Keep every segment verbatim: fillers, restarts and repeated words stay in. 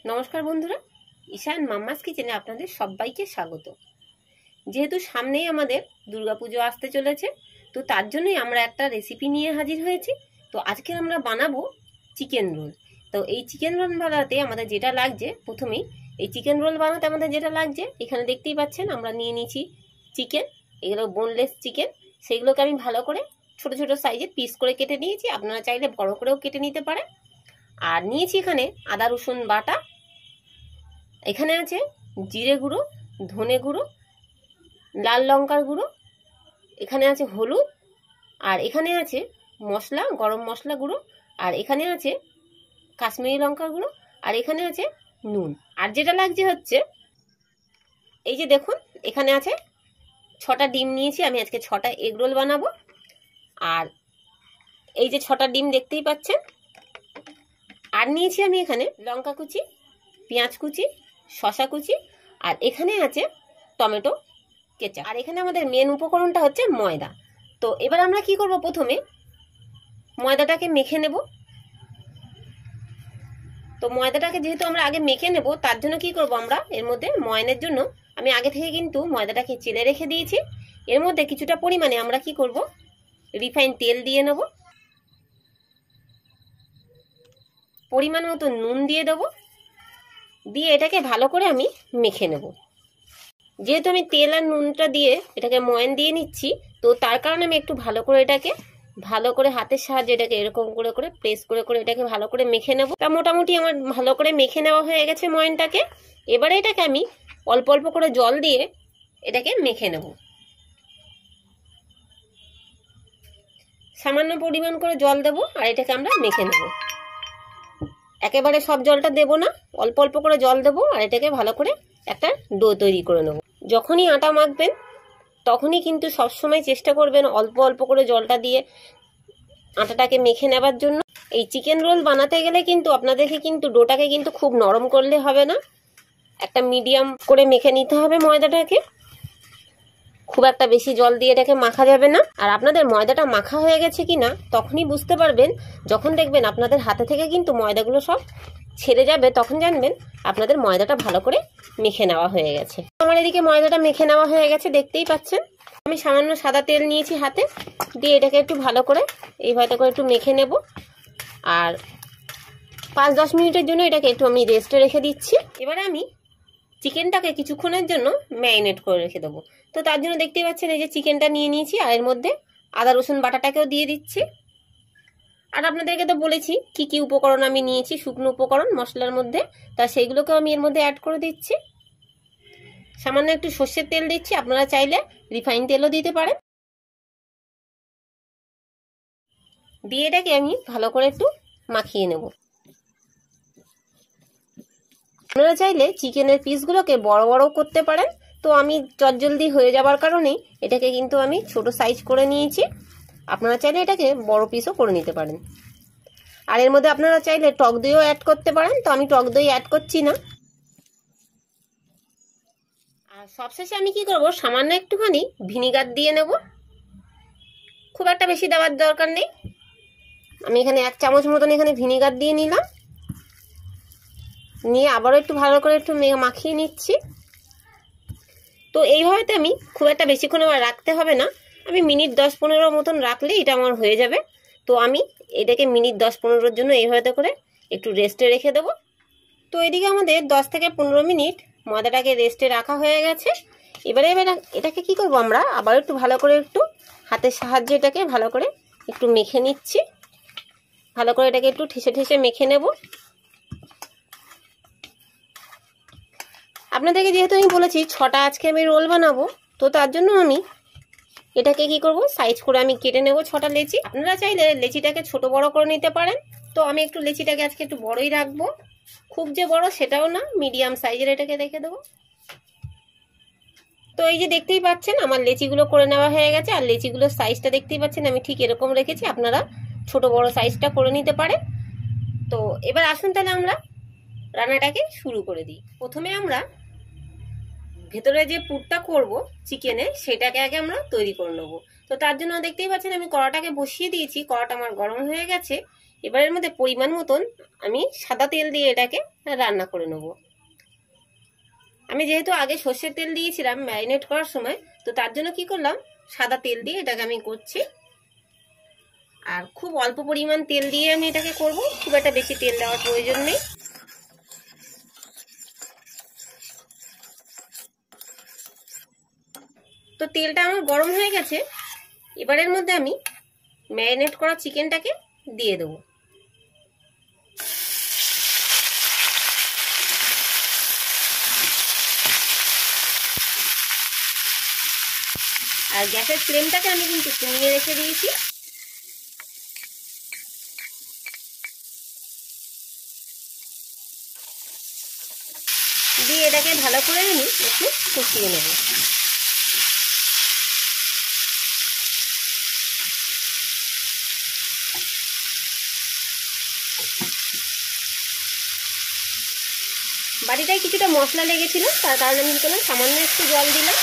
নমস্কার বন্ধুরা, ঈশান মাম্মাস কিচেনে আপনাদের সবাইকে স্বাগত। যেহেতু সামনেই আমাদের দুর্গাপুজো আসতে চলেছে, তো তার জন্যই আমরা একটা রেসিপি নিয়ে হাজির হয়েছি। তো আজকে আমরা বানাবো চিকেন রোল। তো এই চিকেন রোল বানাতে আমাদের যেটা লাগছে, প্রথমেই এই চিকেন রোল বানাতে আমাদের যেটা লাগছে, এখানে দেখতেই পাচ্ছেন আমরা নিয়ে নিয়েছি চিকেন। এগুলো বোনলেস চিকেন, সেগুলোকে আমি ভালো করে ছোট ছোট সাইজের পিস করে কেটে নিয়েছি। আপনারা চাইলে বড় করেও কেটে নিতে পারেন। আর নিয়েছি এখানে আদা রসুন বাটা, এখানে আছে জিরে গুঁড়ো, ধনে গুঁড়ো, লাল লঙ্কার গুঁড়ো, এখানে আছে হলুদ, আর এখানে আছে মশলা, গরম মশলা গুঁড়ো, আর এখানে আছে কাশ্মীরি লঙ্কার গুঁড়ো, আর এখানে আছে নুন। আর যেটা লাগছে হচ্ছে এই যে দেখুন, এখানে আছে ছটা ডিম নিয়েছি। আমি আজকে ছটা এগ রোল বানাবো। আর এই যে ছটা ডিম দেখতেই পাচ্ছেন। আর নিয়েছি আমি এখানে লঙ্কা কুচি, পেঁয়াজ কুচি, শসা কুচি, আর এখানে আছে টমেটো কেচাপ। আর এখানে আমাদের মেন উপকরণটা হচ্ছে ময়দা। তো এবার আমরা কি করব, প্রথমে ময়দাটাকে মেখে নেব। তো ময়দাটাকে যেহেতু আমরা আগে মেখে নেব, তার জন্য কি করব, আমরা এর মধ্যে ময়নের জন্য আমি আগে থেকে কিন্তু ময়দাটাকে চেলে রেখে দিয়েছি। এর মধ্যে কিছুটা পরিমাণে আমরা কি করব, রিফাইন তেল দিয়ে নেব, পরিমাণ মতো নুন দিয়ে দেবো, দিয়ে এটাকে ভালো করে আমি মেখে নেব। যেহেতু আমি তেল আর নুনটা দিয়ে এটাকে ময়ান দিয়ে নিচ্ছি, তো তার কারণে আমি একটু ভালো করে এটাকে ভালো করে হাতের সাহায্যে এটাকে এরকম করে করে প্রেস করে করে এটাকে ভালো করে মেখে নেব। তা মোটামুটি আমার ভালো করে মেখে নেওয়া হয়ে গেছে ময়ানটাকে। এবারে এটাকে আমি অল্প অল্প করে জল দিয়ে এটাকে মেখে নেব। সামান্য পরিমাণ করে জল দেব, আর এটাকে আমরা মেখে নেব। একেবারে সব জলটা দেব না, অল্প অল্প করে জল দেবো, আর এটাকে ভালো করে একটা ডো তৈরি করে নেব। যখনই আটা মাখবেন তখনই কিন্তু সবসময় চেষ্টা করবেন অল্প অল্প করে জলটা দিয়ে আটাটাকে মেখে নেবার জন্য। এই চিকেন রোল বানাতে গেলে কিন্তু আপনাদেরকে কিন্তু ডোটাকে কিন্তু খুব নরম করলে হবে না, একটা মিডিয়াম করে মেখে নিতে হবে ময়দাটাকে। খুব একটা বেশি জল দিয়ে এটাকে মাখা যাবে না। আর আপনাদের ময়দাটা মাখা হয়ে গেছে কিনা তখনই বুঝতে পারবেন, যখন দেখবেন আপনাদের হাতে থেকে কিন্তু ময়দাগুলো সব ছেড়ে যাবে, তখন জানবেন আপনাদের ময়দাটা ভালো করে মেখে নেওয়া হয়ে গেছে। আমার এদিকে ময়দাটা মেখে নেওয়া হয়ে গেছে, দেখতেই পাচ্ছেন। আমি সামান্য সাদা তেল নিয়েছি হাতে, দিয়ে এটাকে একটু ভালো করে এইভাবে করে একটু মেখে নেব। আর পাঁচ দশ মিনিটের জন্য এটাকে একটু আমি রেস্টে রেখে দিচ্ছি। এবারে আমি চিকেনটাকে কিছুক্ষণের জন্য ম্যারিনেট করে রেখে দেবো। তো তার জন্য দেখতেই পাচ্ছেন এই যে চিকেনটা নিয়ে নিয়েছি, আর এর মধ্যে আদা রসুন বাটাটাকেও দিয়ে দিচ্ছি। আর আপনাদেরকে তো বলেছি কি কি উপকরণ আমি নিয়েছি, শুকনো উপকরণ মশলার মধ্যে, তা সেইগুলোকেও আমি এর মধ্যে অ্যাড করে দিচ্ছি। সামান্য একটু সর্ষের তেল দিচ্ছি, আপনারা চাইলে রিফাইন তেলও দিতে পারেন। দিয়ে এটাকে আমি ভালো করে একটু মাখিয়ে নেব। আপনারা চাইলে চিকেনের পিসগুলোকে বড় বড় করতে পারেন, তো আমি চটজলদি হয়ে যাবার কারণে এটাকে কিন্তু আমি ছোট সাইজ করে নিয়েছি। আপনারা চাইলে এটাকে বড় পিসও করে নিতে পারেন। আর এর মধ্যে আপনারা চাইলে টক দইও অ্যাড করতে পারেন, তো আমি টক দই অ্যাড করছি না। আর সবশেষে আমি কি করব, সামান্য একটুখানি ভিনিগার দিয়ে নেব। খুব একটা বেশি দেওয়ার দরকার নেই, আমি এখানে এক চামচ মতন এখানে ভিনিগার দিয়ে নিলাম। নিয়ে আবারও একটু ভালো করে একটু মাখিয়ে নিচ্ছি। তো এইভাবে আমি খুব একটা বেশিক্ষণ আমার রাখতে হবে না, আমি মিনিট দশ পনেরো মতন রাখলে এটা আমার হয়ে যাবে। তো আমি এটাকে মিনিট দশ পনেরোর জন্য এইভাবে করে একটু রেস্টে রেখে দেবো। তো এদিকে আমাদের দশ থেকে পনেরো মিনিট ময়দাটাকে রেস্টে রাখা হয়ে গেছে। এবারে এবার এটাকে কি করব, আমরা আবার একটু ভালো করে একটু হাতের সাহায্যে এটাকে ভালো করে একটু মেখে নিচ্ছি। ভালো করে এটাকে একটু ঠেসে ঠেসে মেখে নেব। আপনাদেরকে যেহেতু আমি বলেছি ছটা আজকে আমি রোল বানাবো, তো তার জন্য আমি এটাকে কি করব, সাইজ করে আমি কেটে নেব ছটা লেচি। আপনারা চাইলে লেচিটাকে ছোট বড় করে নিতে পারেন, তো আমি একটু লেচিটাকে আজকে একটু বড়ই রাখবো। খুব যে বড় সেটাও না, মিডিয়াম সাইজের এটাকে রেখে দেবো। তো এই যে দেখতেই পাচ্ছেন আমার লেচিগুলো করে নেওয়া হয়ে গেছে। আর লেচিগুলোর সাইজটা দেখতেই পাচ্ছেন আমি ঠিক এরকম রেখেছি, আপনারা ছোট বড় সাইজটা করে নিতে পারেন। তো এবার আসুন তাহলে আমরা রান্নাটাকে শুরু করে দিই। প্রথমে আমরা ভেতরে যে পুরটা করব চিকেনে, সেটাকে আগে আমরা তৈরি করে নেব। তো তার জন্য দেখতেই পাচ্ছেন আমি কড়াটাকে বসিয়ে দিয়েছি, কড়াটা আমার গরম হয়ে গেছে। এবার এর মধ্যে পরিমাণ মতন আমি সাদা তেল দিয়ে এটাকে রান্না করে নেব। আমি যেহেতু আগে সর্ষের তেল দিয়েছিলাম ম্যারিনেট করার সময়, তো তার জন্য কি করলাম, সাদা তেল দিয়ে এটাকে আমি করছি। আর খুব অল্প পরিমাণ তেল দিয়ে আমি এটাকে করব, খুব একটা বেশি তেল দেওয়ার প্রয়োজন নেই। তো তেলটা আমার গরম হয়ে গেছে। এবারের মধ্যে আমি ম্যারিনেট করা চিকেনটাকে দিয়ে দেবো। আর গ্যাসের ফ্লেমটাকে আমি কিন্তু কমিয়ে রেখে দিয়েছি। দিয়ে এটাকে ভালো করে আমি একটু কষিয়ে নেব। বাড়িটায় কিছুটা মশলা লেগেছিল, তার কারণে আমি কি করলাম, সামান্য একটু জল দিলাম।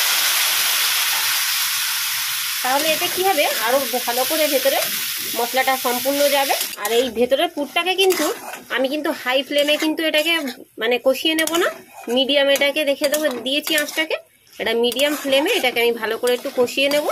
তাহলে এতে কি হবে, আরো ভালো করে ভেতরে মশলাটা সম্পূর্ণ যাবে। আর এই ভেতরের পুরটাকে কিন্তু আমি কিন্তু হাই ফ্লেমে কিন্তু এটাকে মানে কষিয়ে নেব না, মিডিয়াম এটাকে রেখে দেবো, দিয়েছি আঁচটাকে, এটা মিডিয়াম ফ্লেমে এটাকে আমি ভালো করে একটু কষিয়ে নেব।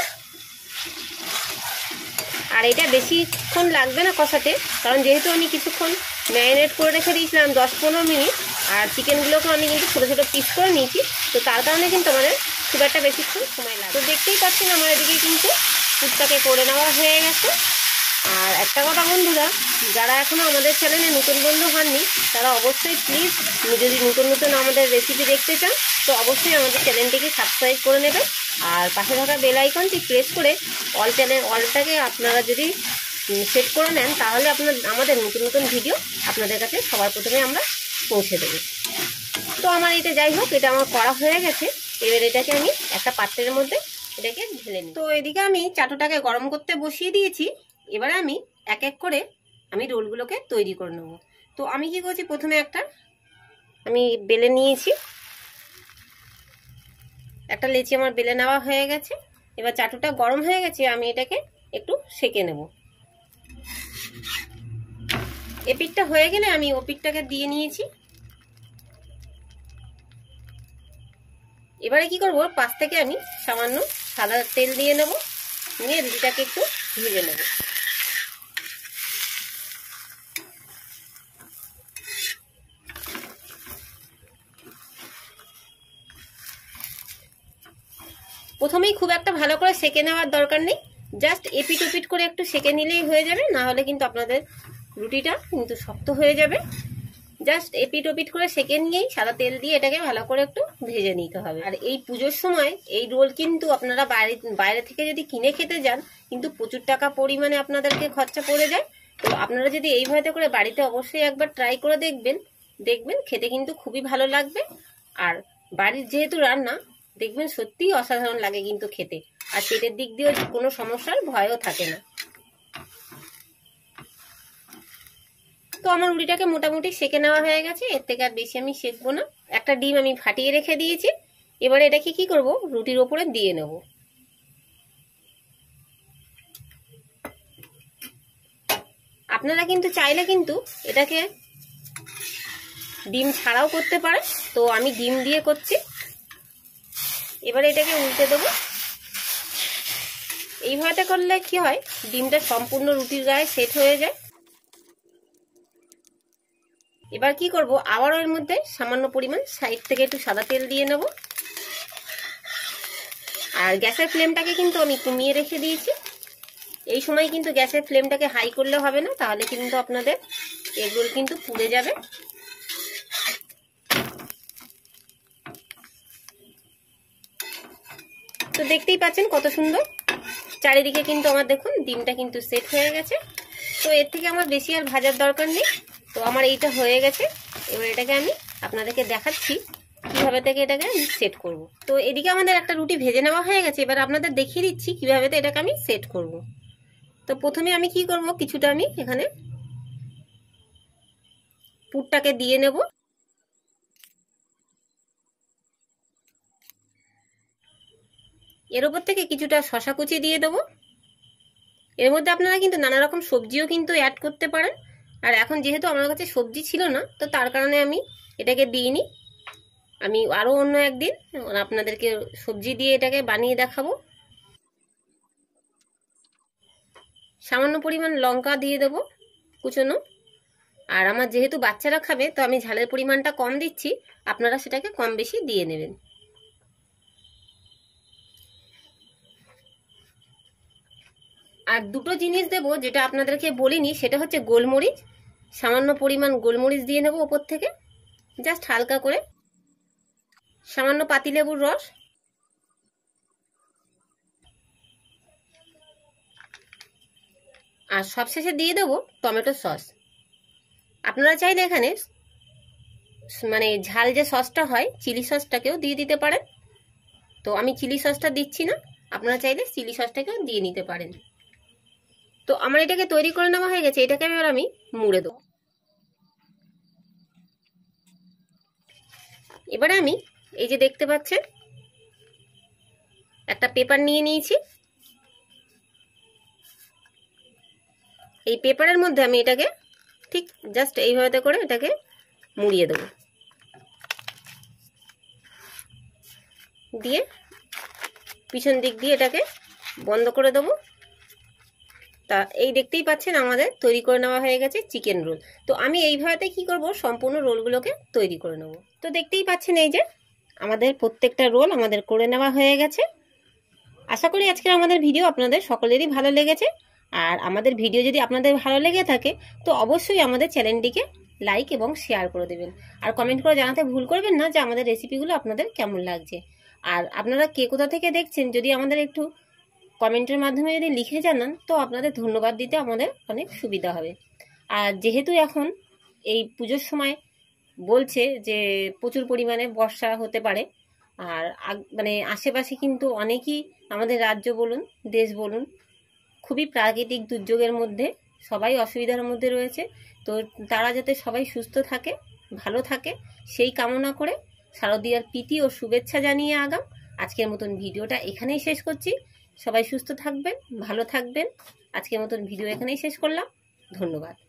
আর এটা বেশিক্ষণ লাগবে না কষাতে, কারণ যেহেতু আমি কিছুক্ষণ ম্যারিনেট করে রেখে দিয়েছিলাম দশ পনেরো মিনিট, আর চিকেনগুলোকেও আমি কিন্তু ছোটো ছোটো পিস করে নিয়েছি, তো তার কারণে কিন্তু আমাদের খুব একটা বেশিক্ষণ সময় লাগে। তো দেখতেই পাচ্ছেন আমার এদিকে কিন্তু পুরটাকে করে নেওয়া হয়ে গেছে। আর একটা কথা বন্ধুরা, যারা এখনও আমাদের চ্যানেলে নতুন বন্ধু হননি, তারা অবশ্যই প্লিজ যদি নতুন নতুন আমাদের রেসিপি দেখতে চান, তো অবশ্যই আমাদের চ্যানেলটিকে সাবস্ক্রাইব করে নেবেন। আর পাশে থাকা বেল আইকনটি প্রেস করে অল চ্যানেল অলটাকে আপনারা যদি সেট করে নেন, তাহলে আপনার আমাদের নতুন নতুন ভিডিও আপনাদের কাছে সবার প্রথমে আমরা পৌঁছে দেবো। তো আমার এটা যাই হোক, এটা আমার করা হয়ে গেছে। এবার এটাকে আমি একটা পাত্রের মধ্যে এটাকে ঢেলে নিই। তো এদিকে আমি চাটুটাকে গরম করতে বসিয়ে দিয়েছি। এবারে আমি এক এক করে আমি রোলগুলোকে তৈরি করে নেব। তো আমি কি করছি, প্রথমে একটা আমি বেলে নিয়েছি, একটা লেচি আমার বেলে নেওয়া হয়ে গেছে। এবার চাটুটা গরম হয়ে গেছে, আমি এটাকে একটু সেঁকে নেব। এপিঠটা হয়ে গেলে আমি ওপিঠটাকে দিয়ে নিয়েছি। এবারে কি করব, পাশ থেকে আমি সামান্য সাদা তেল দিয়ে নেব, নিয়ে রুটিটাকে একটু ভেজে নেব। প্রথমেই খুব একটা ভালো করে সেঁকে নেওয়ার দরকার নেই, জাস্ট এপিট ওপিট করে একটু সেঁকে নিলেই হয়ে যাবে, না হলে কিন্তু আপনাদের রুটিটা কিন্তু শক্ত হয়ে যাবে। জাস্ট এপিট ওপিট করে সেঁকে নিয়েই সাদা তেল দিয়ে এটাকে ভালো করে একটু ভেজে নিতে হবে। আর এই পুজোর সময় এই রোল কিন্তু আপনারা বাইরে বাইরে থেকে যদি কিনে খেতে যান, কিন্তু প্রচুর টাকা পরিমাণে আপনাদেরকে খরচা পড়ে যায়। তো আপনারা যদি এইভাবে করে বাড়িতে অবশ্যই একবার ট্রাই করে দেখবেন, দেখবেন খেতে কিন্তু খুবই ভালো লাগবে। আর বাড়ির যেহেতু রান্না, দেখবেন সত্যিই অসাধারণ লাগে কিন্তু খেতে, আর পেটের দিক দিয়েও কোনো সমস্যার ভয়ও থাকে না। তো আমার রুটিটাকে মোটামুটি সেঁকে নেওয়া হয়ে গেছে, এর থেকে আর বেশি আমি সেঁকবো না। একটা ডিম আমি ফাটিয়ে রেখে দিয়েছি। এবারে এটাকে কি করব, রুটির ওপরে দিয়ে নেব। আপনারা কিন্তু চাইলে কিন্তু এটাকে ডিম ছাড়াও করতে পারেন, তো আমি ডিম দিয়ে করছি। এবারে এটাকে উল্টে দেবো। এইভাবে করলে কি হয়, ডিমটা সম্পূর্ণ রুটির গায়ে সেট হয়ে যায়। এবার কি করব, আবারও এর মধ্যে সামান্য পরিমাণ সাইড থেকে একটু সাদা তেল দিয়ে নেব। আর গ্যাসের ফ্লেমটাকে কিন্তু আমি কমিয়ে রেখে দিয়েছি। এই সময় কিন্তু গ্যাসের ফ্লেমটাকে হাই করলে হবে না, তাহলে কিন্তু আপনাদের এগরোল কিন্তু পুড়ে যাবে। তো দেখতেই পাচ্ছেন কত সুন্দর চারিদিকে কিন্তু আমার দেখুন ডিমটা কিন্তু সেট হয়ে গেছে। তো এর থেকে আমার বেশি আর ভাজার দরকার নেই। তো আমার এইটা হয়ে গেছে। এবার এটাকে আমি আপনাদেরকে দেখাচ্ছি কিভাবে থেকে এটাকে আমি সেট করব। তো এদিকে আমাদের একটা রুটি ভেজে নেওয়া হয়ে গেছে। এবার আপনাদের দেখিয়ে দিচ্ছি কিভাবে এটাকে আমি সেট করব। তো প্রথমে আমি কি করব, কিছুটা আমি এখানে পুরটাকে দিয়ে নেব। এর উপর থেকে কিছুটা শসা কুচি দিয়ে দেবো। এর মধ্যে আপনারা কিন্তু নানা রকম সবজিও কিন্তু অ্যাড করতে পারেন। আর এখন যেহেতু আমার কাছে সবজি ছিল না, তো তার কারণে আমি এটাকে দিইনি। আমি আরও অন্য একদিন আপনাদেরকে সবজি দিয়ে এটাকে বানিয়ে দেখাবো। সামান্য পরিমাণ লঙ্কা দিয়ে দেবো কুচনো। আর আমার যেহেতু বাচ্চারা খাবে, তো আমি ঝালের পরিমাণটা কম দিচ্ছি, আপনারা সেটাকে কম বেশি দিয়ে নেবেন। আর দুটো জিনিস দেবো যেটা আপনাদেরকে বলিনি, সেটা হচ্ছে গোলমরিচ। সামান্য পরিমাণ গোলমরিচ দিয়ে নেব ওপর থেকে, জাস্ট হালকা করে। সামান্য পাতিলেবুর রস, আর সবশেষে দিয়ে দেবো টমেটো সস। আপনারা চাইলে এখানে মানে ঝাল যে সসটা হয়, চিলি সসটাকেও দিয়ে দিতে পারেন। তো আমি চিলি সসটা দিচ্ছি না, আপনারা চাইলে চিলি সসটাকেও দিয়ে নিতে পারেন। তো আমার এটাকে তৈরি করে নেওয়া হয়ে গেছে, এটাকে এবার আমি মুড়ে দেবো। এবারে আমি এই যে দেখতে পাচ্ছেন একটা পেপার নিয়ে নিয়েছি। এই পেপারের মধ্যে আমি এটাকে ঠিক জাস্ট এইভাবে করে এটাকে মুড়িয়ে দেবো, দিয়ে পিছন দিক দিয়ে এটাকে বন্ধ করে দেবো। তা এই দেখতেই পাচ্ছেন আমাদের তৈরি করে নেওয়া হয়ে গেছে চিকেন রোল। তো আমি এইভাবে কি করব, সম্পূর্ণ রোলগুলোকে তৈরি করে নেব। তো দেখতেই পাচ্ছেন এই যে আমাদের প্রত্যেকটা রোল আমাদের করে নেওয়া হয়ে গেছে। আশা করি আজকের আমাদের ভিডিও আপনাদের সকলেরই ভালো লেগেছে। আর আমাদের ভিডিও যদি আপনাদের ভালো লেগে থাকে, তো অবশ্যই আমাদের চ্যানেলটিকে লাইক এবং শেয়ার করে দেবেন। আর কমেন্ট করে জানাতে ভুল করবেন না যে আমাদের রেসিপিগুলো আপনাদের কেমন লাগছে। আর আপনারা কে কোথা থেকে দেখছেন, যদি আমাদের একটু কমেন্টের মাধ্যমে যদি লিখে জানান, তো আপনাদের ধন্যবাদ দিতে আমাদের অনেক সুবিধা হবে। আর যেহেতু এখন এই পুজোর সময় বলছে যে প্রচুর পরিমাণে বর্ষা হতে পারে, আর মানে আশেপাশে কিন্তু অনেকই আমাদের রাজ্য বলুন দেশ বলুন খুবই প্রাকৃতিক দুর্যোগের মধ্যে সবাই অসুবিধার মধ্যে রয়েছে। তো তারা যাতে সবাই সুস্থ থাকে, ভালো থাকে, সেই কামনা করে শারদীয়ার প্রীতি ও শুভেচ্ছা জানিয়ে আগাম আজকের মতন ভিডিওটা এখানেই শেষ করছি। সবাই সুস্থ থাকবেন, ভালো থাকবেন। আজকের মতন ভিডিও এখানেই শেষ করলাম। ধন্যবাদ।